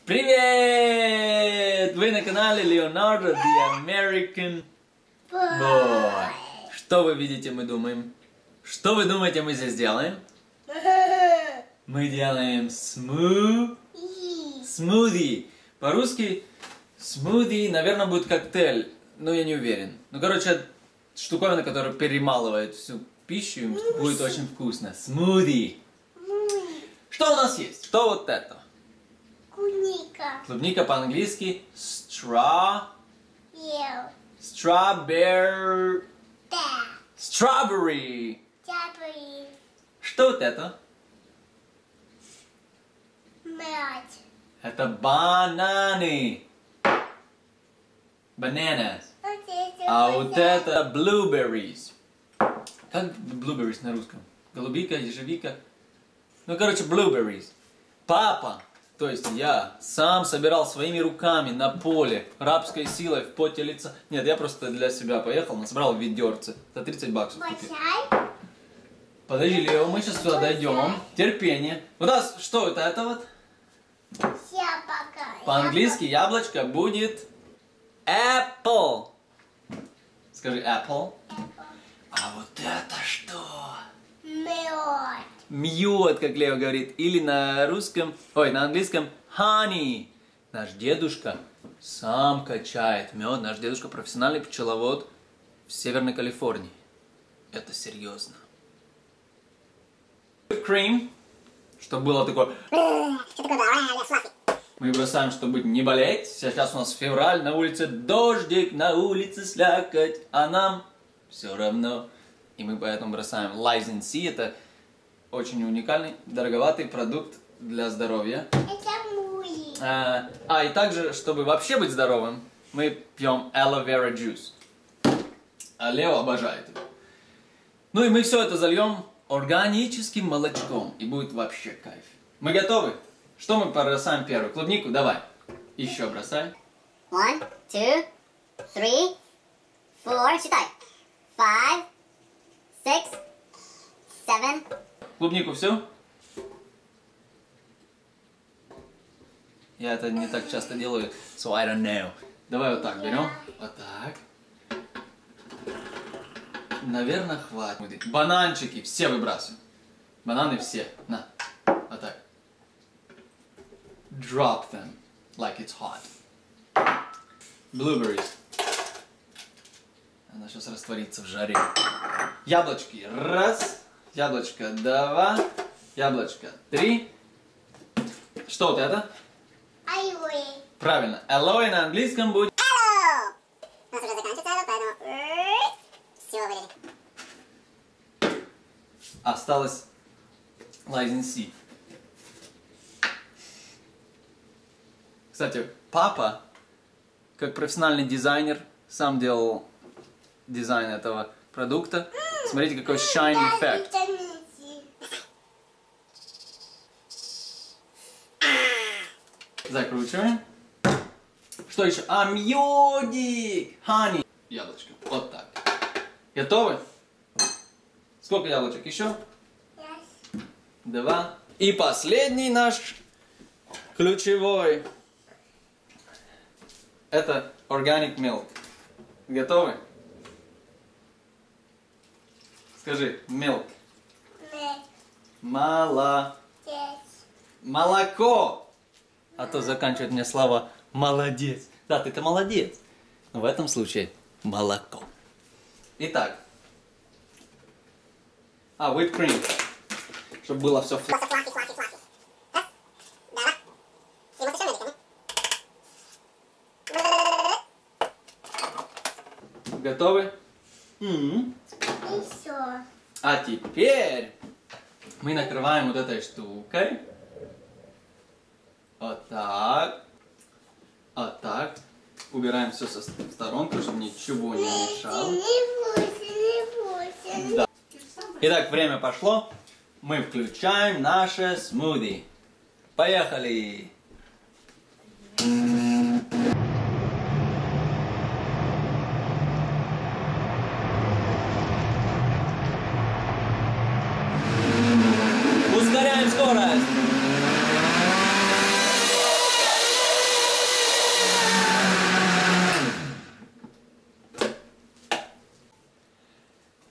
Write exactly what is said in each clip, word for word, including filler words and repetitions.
Привет! Вы на канале Leonardo the American Boy. Что вы видите, мы думаем? Что вы думаете, мы здесь делаем? Мы делаем сму... смузи. По-русски смузи, наверное, будет коктейль, но я не уверен. Ну, короче, штуковина, которая перемалывает всю пищу, будет очень вкусно. Смузи. Что у нас есть? Что вот это? Клубника. Клубника по-английски straw... Ел. Strawberry... Да. Strawberry. Чапри. Что вот это? Мед. Это бананы. Bananas. А вот это blueberries. Как blueberries на русском? Голубика, ежевика. Ну, короче, blueberries. Папа, то есть я, сам собирал своими руками на поле, рабской силой, в поте лица. Нет, я просто для себя поехал, насобрал ведерце. За тридцать баксов купил. Подожди, Лео, мы сейчас сюда дойдем. Терпение. У нас, что это, это вот? По-английски яблочко будет apple. Скажи apple. А вот это что? Мед. Мед, как Лео говорит. Или на русском, ой, на английском honey. Наш дедушка сам качает мед. Наш дедушка профессиональный пчеловод в Северной Калифорнии. Это серьезно. Cream, чтобы было такое... Мы бросаем, чтобы не болеть. Сейчас у нас февраль, на улице дождик, на улице слякоть, а нам все равно. И мы поэтому бросаем Lysin C. Это очень уникальный, дороговатый продукт для здоровья. Это муи. А, а и также, чтобы вообще быть здоровым, мы пьем aloe vera juice. А Лео обожает его. Ну и мы все это зальем органическим молочком. И будет вообще кайф. Мы готовы? Что мы бросаем первый? Клубнику? Давай. Еще бросай. One, two, three, four, считай. Five, six, seven. Клубнику все? Я это не так часто делаю, so I don't know. Давай вот так берем. Вот так. Наверное, хватит. Бананчики все выбрасываем. Бананы все. На. Вот так. Drop them like it's hot. Blueberries. Она сейчас растворится в жаре. Яблочки. Раз. Яблочко два. Яблочко три. Что вот это? Айвы. Правильно. Aloe на английском будет... Hello! У нас уже заканчивается, поэтому... Все, вылили. Осталось Lysin C. Кстати, папа, как профессиональный дизайнер, сам делал дизайн этого продукта. Смотрите, какой shiny эффект. Закручиваем. Что еще? А, медик! Honey. Яблочко. Вот так. Готовы? Сколько яблочек еще? Yes. Два. И последний наш ключевой. Это organic milk. Готовы? Скажи, milk. Мед. Мало. Yes. Молоко. А то заканчивает мне слова молодец. Да, ты-то молодец. Но в этом случае молоко. Итак. А, whipped cream. Чтобы было все флаффи. Флаффи, флаффи, флаффи. Раз, два. И вот еще медиками. Готовы? М-м. И все. А теперь мы накрываем вот этой штукой. Вот так. Вот так. Убираем все со сторонку, чтобы ничего не мешало. Не бойся, не бойся. Да. Итак, время пошло. Мы включаем наше смузи. Поехали! Ускоряем скорость!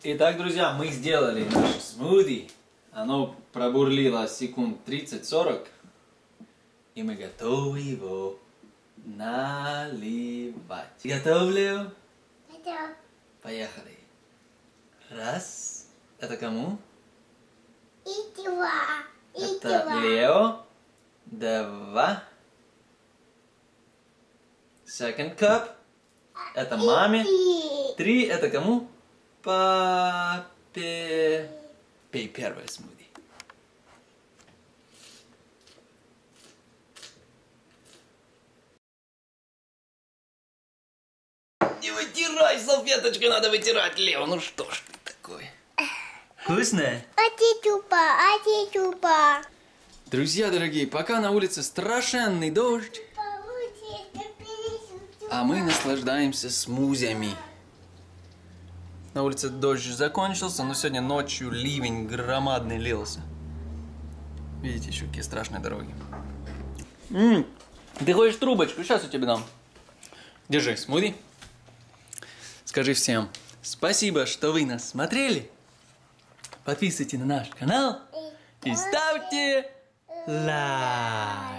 Итак, друзья, мы сделали наше смузи. Оно пробурлило секунд тридцать-сорок. И мы готовы его наливать. Готов, Лео? Это Поехали. Раз. Это кому? и два. И Это два. Лео. Два. Second cup. Это маме. И Три. Это кому? Папе. Пей первое смузи. Не вытирай, салфеточкой надо вытирать, Лео. Ну что ж ты такое? Вкусное? А ты тупо, а ты тупо. Друзья дорогие, пока на улице страшенный дождь, а мы наслаждаемся смузями. На улице дождь закончился, но сегодня ночью ливень громадный лился. Видите, еще какие страшные дороги. М-м, ты хочешь трубочку? Сейчас я тебе дам. Держи, смузи. Скажи всем спасибо, что вы нас смотрели. Подписывайтесь на наш канал и ставьте лайк.